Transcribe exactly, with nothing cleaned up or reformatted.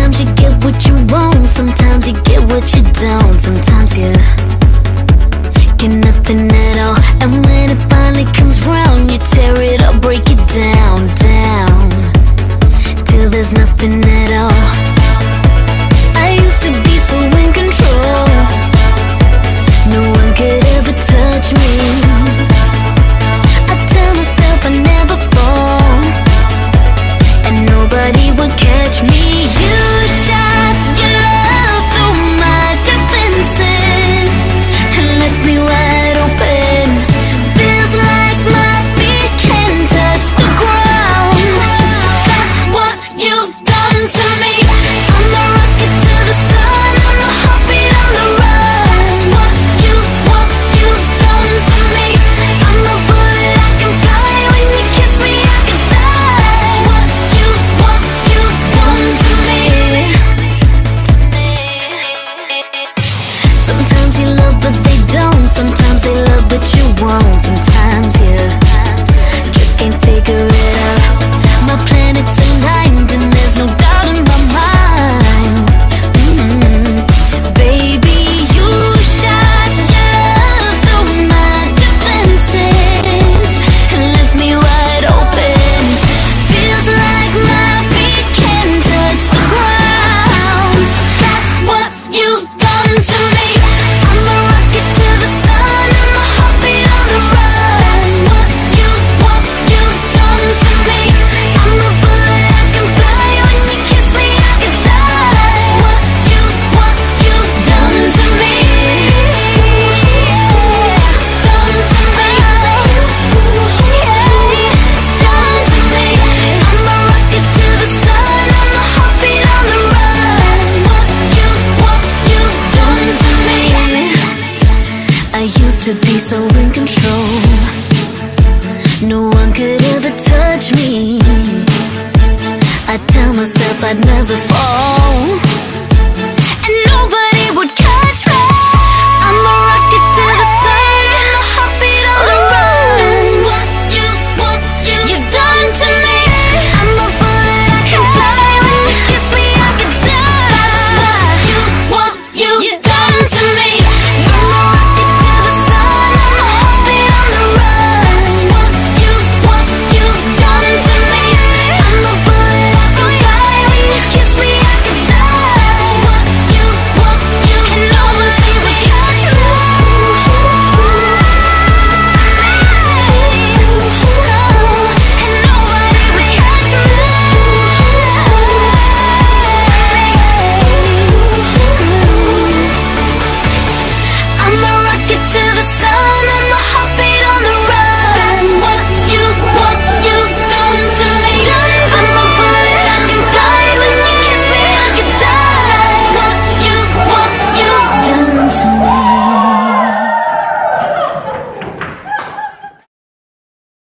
Sometimes you get what you want, sometimes you get what you don't. Sometimes you get nothing at all, and when it finally comes round, you tear it up, break it down, down, till there's nothing at all. I used to be so in control, no one could ever touch me. I tell myself I never fall, and nobody would catch me. You shot your love through my defenses and left me wide open. Feels like my feet can't touch the ground. That's what you've done to me. I'm the rocket to the sun, I'm the heartbeat on the run. What you, what you've done to me. I'm the bullet I can fly, when you kiss me I can die. What you, what you've done to me. Sometimes you love but they don't, sometimes they love but you won't. Sometimes you just can't figure it out. My planets aligned and there's no doubt in my mind. mm-hmm. Baby, you shot your love through my defenses and left me wide open. Feels like my feet can't touch the ground. That's what you've done to me. I'm the rocket to the sun, I'm the heartbeat on the run. What you, what you've done to me. I'm the bullet I can fly, when you kiss me I can die. What you, what you've done to me. Done to me. Done to me. I'm the rocket to the sun, I'm the heartbeat on the run. What you, what you've done to me. I used to be so in control, no one could ever touch me. I tell myself I'd never fall, and nobody would catch me. I'm a rocket to the